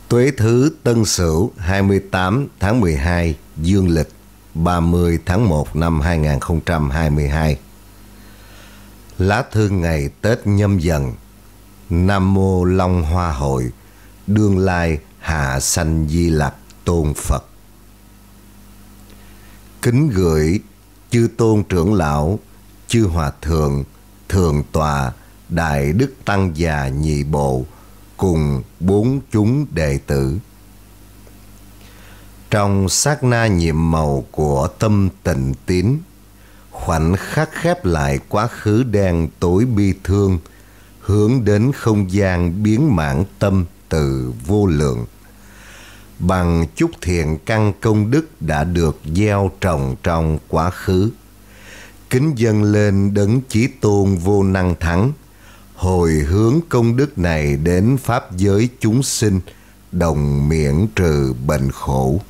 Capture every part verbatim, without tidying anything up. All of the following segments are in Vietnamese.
Tuế Thứ Tân Sửu hai mươi tám tháng mười hai dương lịch ba mươi tháng một năm hai nghìn không trăm hai mươi hai. Lá thư ngày Tết Nhâm Dần. Nam mô Long Hoa Hội, đương lai hạ sanh Di Lặc tôn Phật. Kính gửi chư tôn trưởng lão, chư hòa thượng, thượng tọa, đại đức tăng già nhị bộ cùng bốn chúng đệ tử. Trong sát na nhiệm màu của tâm tịnh tín, khoảnh khắc khép lại quá khứ đen tối bi thương, hướng đến không gian biến mãn tâm từ vô lượng. Bằng chút thiện căn công đức đã được gieo trồng trong quá khứ, kính dâng lên đấng chí tôn vô năng thắng, hồi hướng công đức này đến pháp giới chúng sinh, đồng miễn trừ bệnh khổ.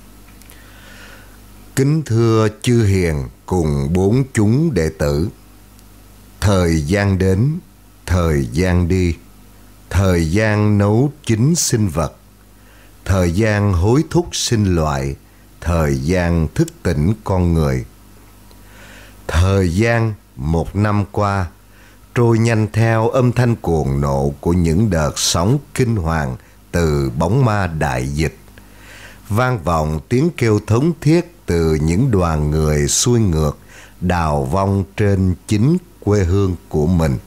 Kính thưa chư hiền cùng bốn chúng đệ tử, thời gian đến, thời gian đi, thời gian nấu chín sinh vật, thời gian hối thúc sinh loại, thời gian thức tỉnh con người. Thời gian một năm qua trôi nhanh theo âm thanh cuồng nộ của những đợt sóng kinh hoàng từ bóng ma đại dịch, vang vọng tiếng kêu thống thiết từ những đoàn người xuôi ngược đào vong trên chính quê hương của mình.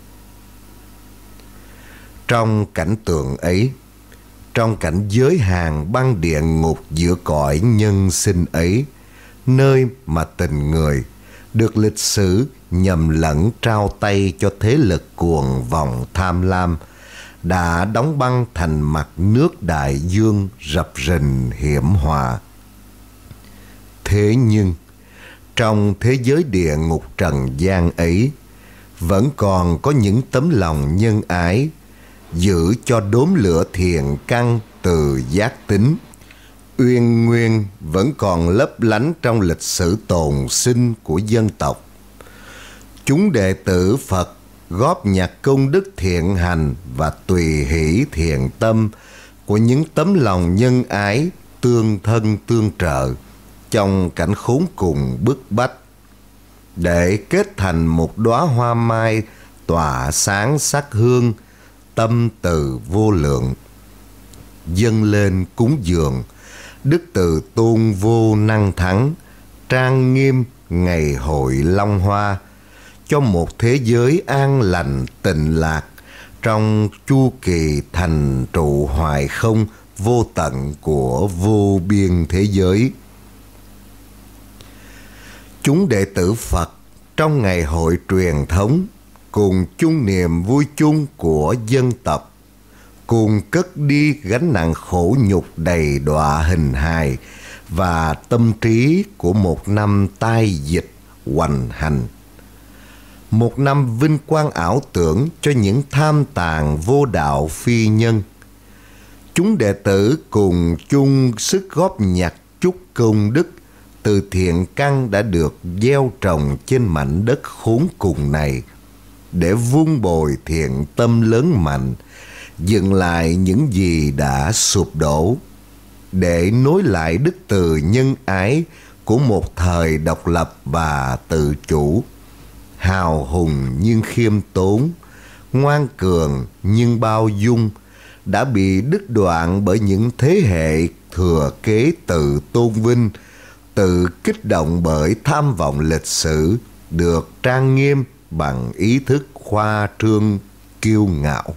Trong cảnh tượng ấy, trong cảnh giới hạn băng địa ngục giữa cõi nhân sinh ấy, nơi mà tình người được lịch sử nhầm lẫn trao tay cho thế lực cuồng vọng tham lam, đã đóng băng thành mặt nước đại dương rập rình hiểm họa. Thế nhưng, trong thế giới địa ngục trần gian ấy, vẫn còn có những tấm lòng nhân ái, giữ cho đốm lửa thiện căn từ giác tính, uyên nguyên vẫn còn lấp lánh trong lịch sử tồn sinh của dân tộc. Chúng đệ tử Phật góp nhặt công đức thiện hành và tùy hỷ thiện tâm của những tấm lòng nhân ái tương thân tương trợ trong cảnh khốn cùng bức bách, để kết thành một đóa hoa mai tỏa sáng sắc hương, tâm từ vô lượng, dâng lên cúng dường đức từ tôn vô năng thắng, trang nghiêm ngày hội Long Hoa, cho một thế giới an lành tịnh lạc trong chu kỳ thành trụ hoài không vô tận của vô biên thế giới. Chúng đệ tử Phật trong ngày hội truyền thống cùng chung niềm vui chung của dân tộc, cùng cất đi gánh nặng khổ nhục đầy đọa hình hài và tâm trí của một năm tai dịch hoành hành. Một năm vinh quang ảo tưởng cho những tham tàn vô đạo phi nhân. Chúng đệ tử cùng chung sức góp nhặt chút công đức từ thiện căn đã được gieo trồng trên mảnh đất khốn cùng này, để vun bồi thiện tâm lớn mạnh, dựng lại những gì đã sụp đổ, để nối lại đức từ nhân ái của một thời độc lập và tự chủ, hào hùng nhưng khiêm tốn, ngoan cường nhưng bao dung, đã bị đứt đoạn bởi những thế hệ thừa kế tự tôn vinh, tự kích động bởi tham vọng lịch sử, được trang nghiêm bằng ý thức khoa trương kiêu ngạo.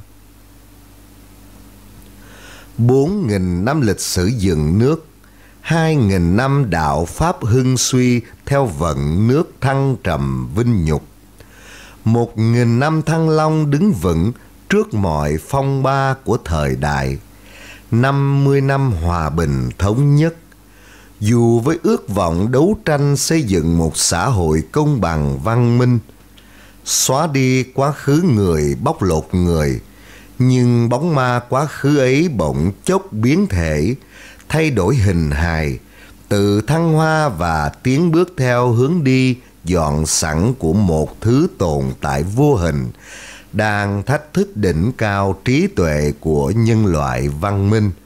Bốn nghìn năm lịch sử dựng nước, hai nghìn năm đạo Pháp hưng suy theo vận nước thăng trầm vinh nhục, một nghìn năm Thăng Long đứng vững trước mọi phong ba của thời đại, năm mươi năm hòa bình thống nhất. Dù với ước vọng đấu tranh xây dựng một xã hội công bằng văn minh, xóa đi quá khứ người bóc lột người, nhưng bóng ma quá khứ ấy bỗng chốc biến thể, thay đổi hình hài, tự thăng hoa và tiến bước theo hướng đi dọn sẵn của một thứ tồn tại vô hình, đang thách thức đỉnh cao trí tuệ của nhân loại văn minh,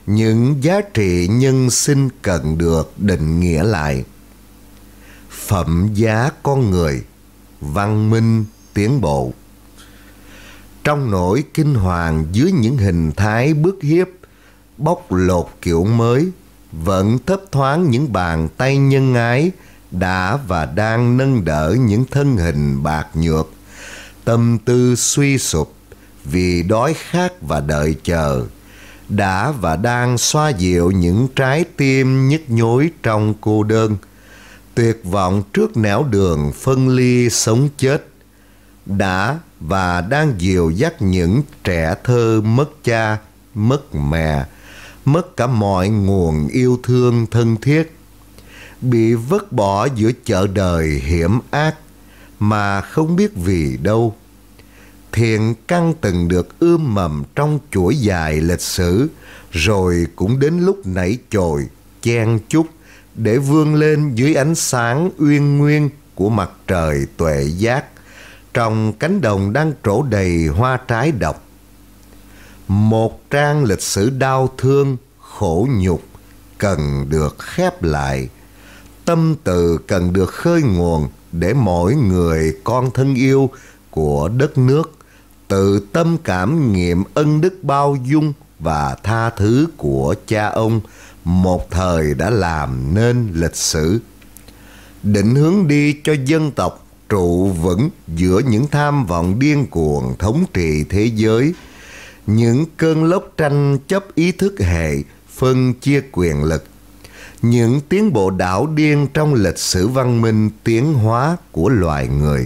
những giá trị nhân sinh cần được định nghĩa lại. Phẩm giá con người, văn minh, tiến bộ. Trong nỗi kinh hoàng dưới những hình thái bức hiếp, bóc lột kiểu mới, vẫn thấp thoáng những bàn tay nhân ái đã và đang nâng đỡ những thân hình bạc nhược, tâm tư suy sụp vì đói khát và đợi chờ, đã và đang xoa dịu những trái tim nhức nhối trong cô đơn, tuyệt vọng trước nẻo đường phân ly sống chết, đã và đang dìu dắt những trẻ thơ mất cha, mất mẹ, mất cả mọi nguồn yêu thương thân thiết, bị vứt bỏ giữa chợ đời hiểm ác mà không biết vì đâu. Thiện căn từng được ươm mầm trong chuỗi dài lịch sử, rồi cũng đến lúc nảy chồi, chen chúc để vươn lên dưới ánh sáng uyên nguyên của mặt trời tuệ giác, trong cánh đồng đang trổ đầy hoa trái độc. Một trang lịch sử đau thương, khổ nhục cần được khép lại, tâm từ cần được khơi nguồn để mỗi người con thân yêu của đất nước tự tâm cảm nghiệm ân đức bao dung và tha thứ của cha ông một thời đã làm nên lịch sử, định hướng đi cho dân tộc trụ vững giữa những tham vọng điên cuồng thống trị thế giới, những cơn lốc tranh chấp ý thức hệ phân chia quyền lực, những tiến bộ đảo điên trong lịch sử văn minh tiến hóa của loài người.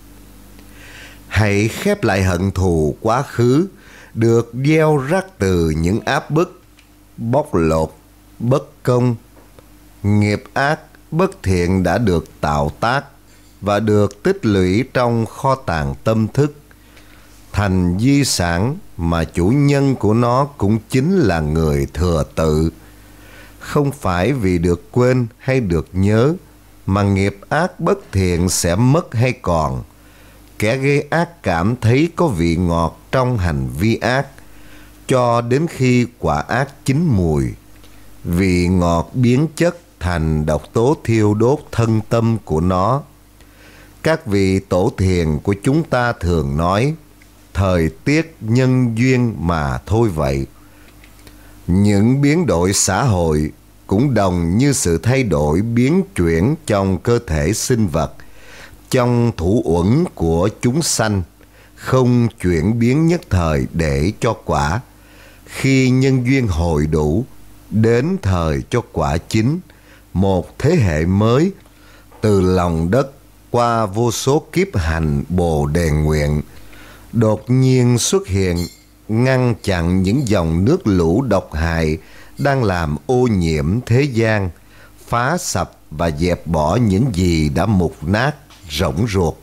Hãy khép lại hận thù quá khứ được gieo rắc từ những áp bức, bóc lột, bất công, nghiệp ác, bất thiện đã được tạo tác và được tích lũy trong kho tàng tâm thức, thành di sản mà chủ nhân của nó cũng chính là người thừa tự. Không phải vì được quên hay được nhớ mà nghiệp ác bất thiện sẽ mất hay còn. Kẻ gây ác cảm thấy có vị ngọt trong hành vi ác, cho đến khi quả ác chín mùi, vị ngọt biến chất thành độc tố thiêu đốt thân tâm của nó. Các vị tổ thiền của chúng ta thường nói, thời tiết nhân duyên mà thôi vậy. Những biến đổi xã hội cũng đồng như sự thay đổi biến chuyển trong cơ thể sinh vật, trong thủ uẩn của chúng sanh, không chuyển biến nhất thời để cho quả. Khi nhân duyên hồi đủ, đến thời cho quả chín, một thế hệ mới từ lòng đất qua vô số kiếp hành bồ đề nguyện, đột nhiên xuất hiện, ngăn chặn những dòng nước lũ độc hại đang làm ô nhiễm thế gian, phá sập và dẹp bỏ những gì đã mục nát, rỗng ruột.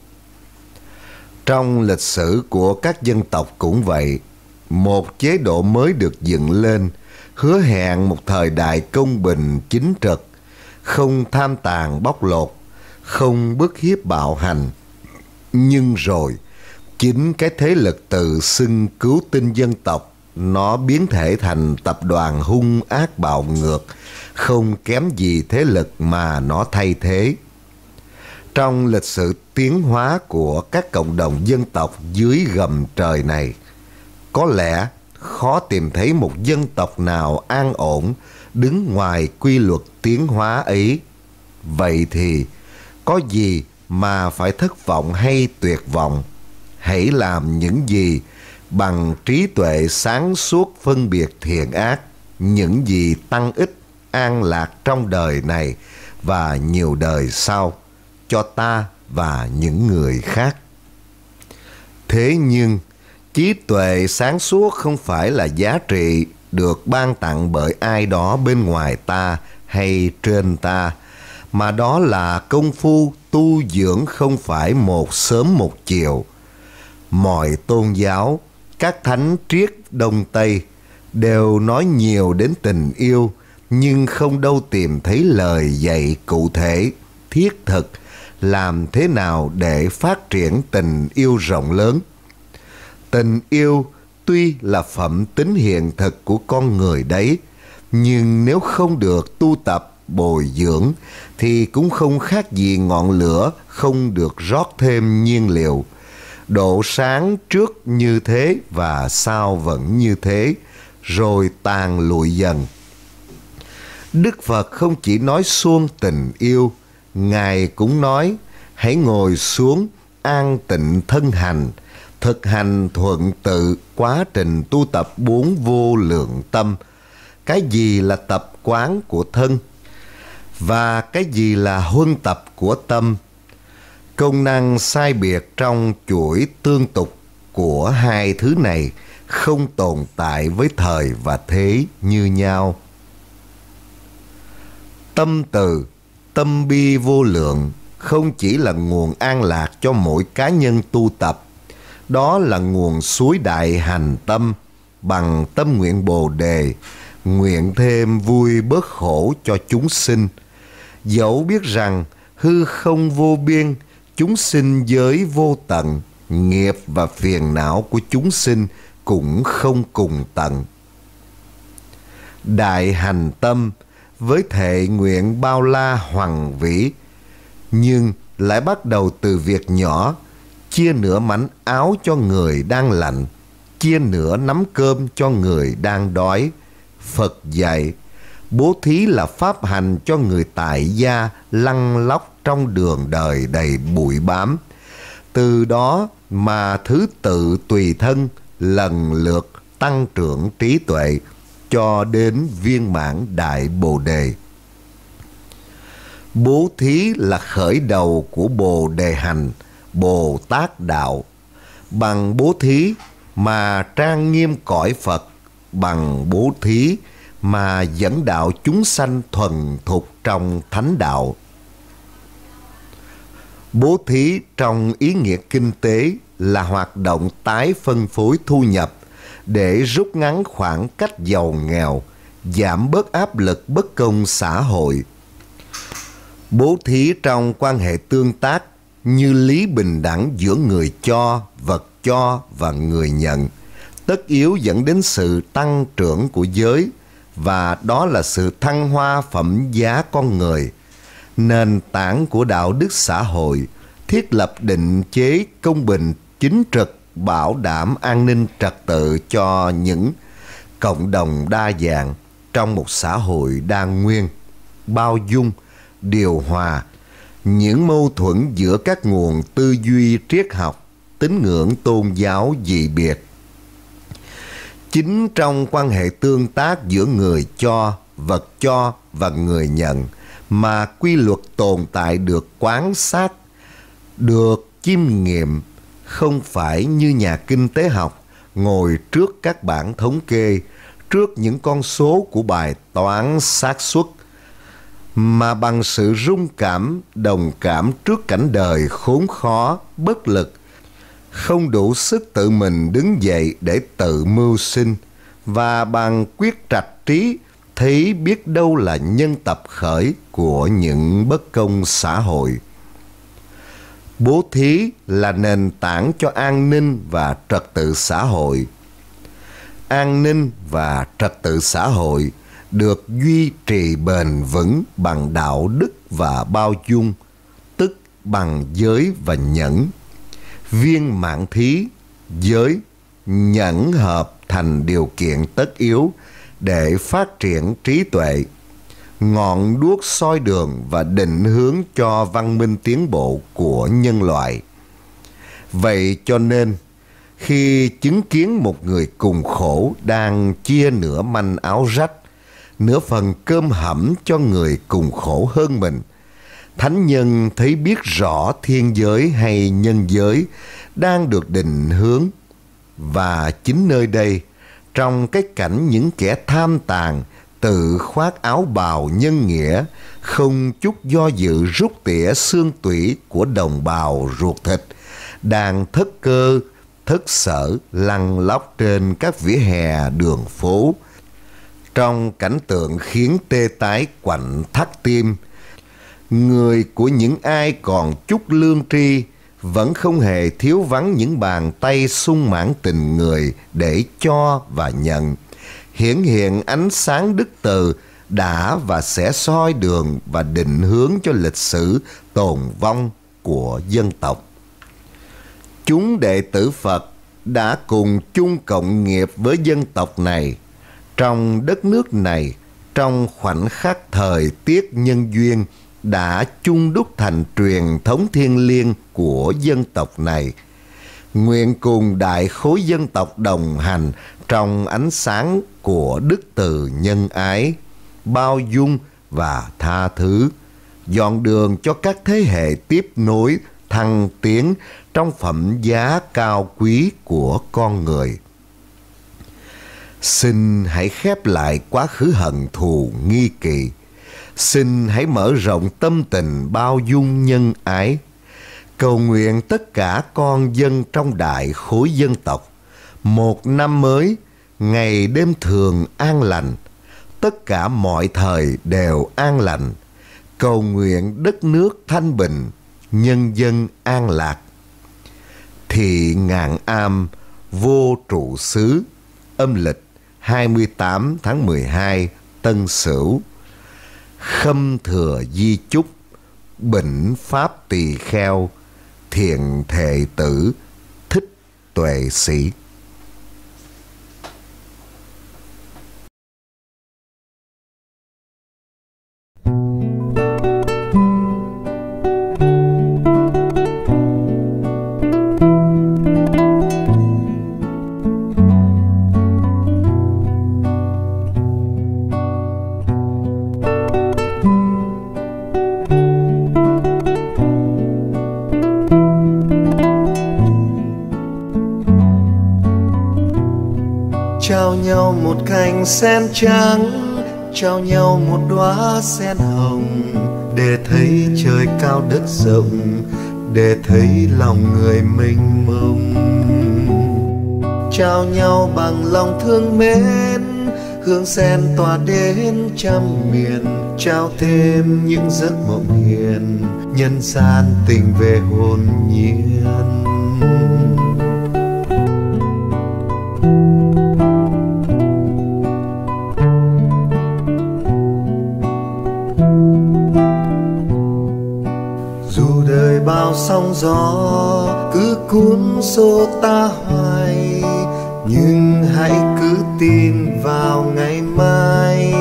Trong lịch sử của các dân tộc cũng vậy, một chế độ mới được dựng lên, hứa hẹn một thời đại công bình chính trực, không tham tàn bóc lột, không bức hiếp bạo hành. Nhưng rồi, chính cái thế lực tự xưng cứu tinh dân tộc, nó biến thể thành tập đoàn hung ác bạo ngược, không kém gì thế lực mà nó thay thế. Trong lịch sử tiến hóa của các cộng đồng dân tộc dưới gầm trời này, có lẽ khó tìm thấy một dân tộc nào an ổn đứng ngoài quy luật tiến hóa ấy. Vậy thì có gì mà phải thất vọng hay tuyệt vọng? Hãy làm những gì bằng trí tuệ sáng suốt phân biệt thiện ác, những gì tăng ích an lạc trong đời này và nhiều đời sau, cho ta và những người khác. Thế nhưng, trí tuệ sáng suốt không phải là giá trị được ban tặng bởi ai đó bên ngoài ta hay trên ta, mà đó là công phu tu dưỡng không phải một sớm một chiều. Mọi tôn giáo, các thánh triết Đông Tây đều nói nhiều đến tình yêu, nhưng không đâu tìm thấy lời dạy cụ thể, thiết thực, làm thế nào để phát triển tình yêu rộng lớn. Tình yêu tuy là phẩm tính hiện thực của con người đấy, Nhưng nếu không được tu tập bồi dưỡng thì cũng không khác gì ngọn lửa không được rót thêm nhiên liệu. Độ sáng trước như thế và sau vẫn như thế, rồi tàn lụi dần. Đức Phật không chỉ nói suông tình yêu, Ngài cũng nói hãy ngồi xuống an tịnh thân hành, thực hành thuận tự quá trình tu tập bốn vô lượng tâm. Cái gì là tập quán của thân và cái gì là huân tập của tâm? Công năng sai biệt trong chuỗi tương tục của hai thứ này không tồn tại với thời và thế như nhau. Tâm từ, tâm bi vô lượng không chỉ là nguồn an lạc cho mỗi cá nhân tu tập, đó là nguồn suối đại hành tâm bằng tâm nguyện Bồ Đề, nguyện thêm vui bớt khổ cho chúng sinh. Dẫu biết rằng hư không vô biên, chúng sinh giới vô tận, nghiệp và phiền não của chúng sinh cũng không cùng tận. Đại hành tâm với thệ nguyện bao la hoằng vĩ, nhưng lại bắt đầu từ việc nhỏ, chia nửa mảnh áo cho người đang lạnh, chia nửa nắm cơm cho người đang đói. Phật dạy, bố thí là pháp hành cho người tại gia lăn lóc trong đường đời đầy bụi bám. Từ đó mà thứ tự tùy thân lần lượt tăng trưởng trí tuệ cho đến viên mãn đại Bồ Đề. Bố thí là khởi đầu của Bồ Đề hành, Bồ Tát đạo. Bằng bố thí mà trang nghiêm cõi Phật, bằng bố thí mà dẫn đạo chúng sanh thuần thục trong thánh đạo. Bố thí trong ý nghĩa kinh tế là hoạt động tái phân phối thu nhập để rút ngắn khoảng cách giàu nghèo, giảm bớt áp lực bất công xã hội. Bố thí trong quan hệ tương tác như lý bình đẳng giữa người cho, vật cho và người nhận, tất yếu dẫn đến sự tăng trưởng của giới, và đó là sự thăng hoa phẩm giá con người. Nền tảng của đạo đức xã hội, thiết lập định chế công bình chính trực, bảo đảm an ninh trật tự cho những cộng đồng đa dạng trong một xã hội đa nguyên, bao dung, điều hòa những mâu thuẫn giữa các nguồn tư duy triết học, tín ngưỡng tôn giáo dị biệt. Chính trong quan hệ tương tác giữa người cho, vật cho và người nhận mà quy luật tồn tại được quan sát, được chiêm nghiệm, không phải như nhà kinh tế học ngồi trước các bảng thống kê, trước những con số của bài toán xác suất, mà bằng sự rung cảm, đồng cảm trước cảnh đời khốn khó, bất lực, không đủ sức tự mình đứng dậy để tự mưu sinh, và bằng quyết trạch trí thấy biết đâu là nhân tập khởi của những bất công xã hội. Bố thí là nền tảng cho an ninh và trật tự xã hội. An ninh và trật tự xã hội được duy trì bền vững bằng đạo đức và bao dung, tức bằng giới và nhẫn. Viên mãn thí, giới, nhẫn hợp thành điều kiện tất yếu để phát triển trí tuệ, ngọn đuốc soi đường và định hướng cho văn minh tiến bộ của nhân loại. Vậy cho nên, khi chứng kiến một người cùng khổ đang chia nửa manh áo rách, nửa phần cơm hẩm cho người cùng khổ hơn mình, thánh nhân thấy biết rõ thiên giới hay nhân giới đang được định hướng. Và chính nơi đây, trong cái cảnh những kẻ tham tàn tự khoác áo bào nhân nghĩa, không chút do dự rút tỉa xương tủy của đồng bào ruột thịt, đang thất cơ, thất sở lăn lóc trên các vỉa hè đường phố, trong cảnh tượng khiến tê tái quặn thắt tim, người của những ai còn chút lương tri vẫn không hề thiếu vắng những bàn tay sung mãn tình người để cho và nhận, hiển hiện ánh sáng đức từ đã và sẽ soi đường và định hướng cho lịch sử tồn vong của dân tộc. Chúng đệ tử Phật đã cùng chung cộng nghiệp với dân tộc này, trong đất nước này, trong khoảnh khắc thời tiết nhân duyên, đã chung đúc thành truyền thống thiêng liêng của dân tộc này. Nguyện cùng đại khối dân tộc đồng hành trong ánh sáng của đức từ nhân ái, bao dung và tha thứ, dọn đường cho các thế hệ tiếp nối thăng tiến trong phẩm giá cao quý của con người. Xin hãy khép lại quá khứ hận thù nghi kỵ. Xin hãy mở rộng tâm tình bao dung nhân ái. Cầu nguyện tất cả con dân trong đại khối dân tộc, một năm mới, ngày đêm thường an lành, tất cả mọi thời đều an lành. Cầu nguyện đất nước thanh bình, nhân dân an lạc. Thị Ngạn Am, Vô Trụ Xứ, âm lịch hai mươi tám tháng mười hai Tân Sửu. Khâm thừa di chúc, Bỉnh Pháp Tỳ Kheo, Thiện Thệ Tử, Thích Tuệ Sĩ. Trao nhau một cành sen trắng, trao nhau một đóa sen hồng, để thấy trời cao đất rộng, để thấy lòng người mênh mông. Trao nhau bằng lòng thương mến, hương sen tỏa đến trăm miền, trao thêm những giấc mộng hiền, nhân gian tình về hồn nhiên. Dù đời bao sóng gió cứ cuốn xô ta hoài, nhưng hãy cứ tin vào ngày mai.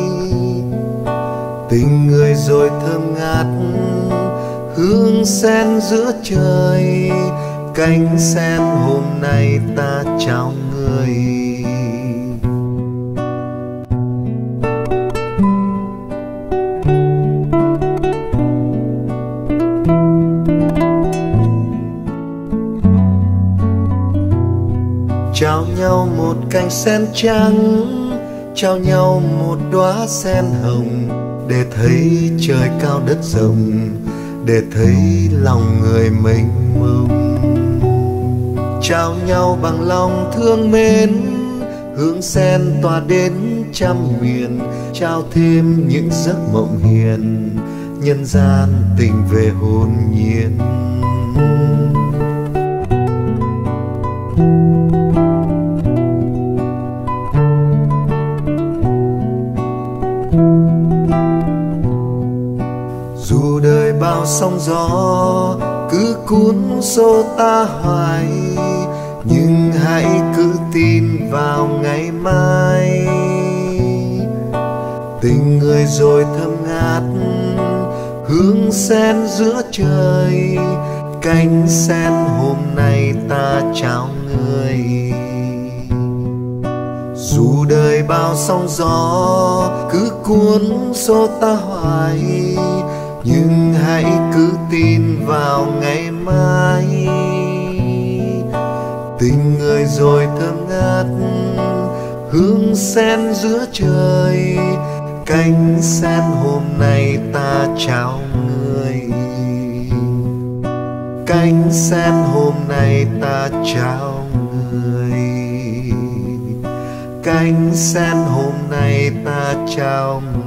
Tình người rồi thơm ngát, hương sen giữa trời, cánh sen hôm nay ta trao người. Trao nhau một cành sen trắng, trao nhau một đóa sen hồng, để thấy trời cao đất rộng, để thấy lòng người mênh mông. Trao nhau bằng lòng thương mến, hương sen tỏa đến trăm miền, trao thêm những giấc mộng hiền, nhân gian tình về hồn nhiên. Dù đời bao sóng gió cứ cuốn xô ta hoài, nhưng hãy cứ tin vào ngày mai. Tình người rồi thơm ngát, hương sen giữa trời, cánh sen hôm nay ta trao người. Dù đời bao sóng gió cứ cuốn xô ta hoài, nhưng hãy cứ tin vào ngày mai. Tình người rồi thơm ngát, hương sen giữa trời, cánh sen hôm nay ta trao người. Cánh sen hôm nay ta trao người. Cánh sen hôm nay ta trao người.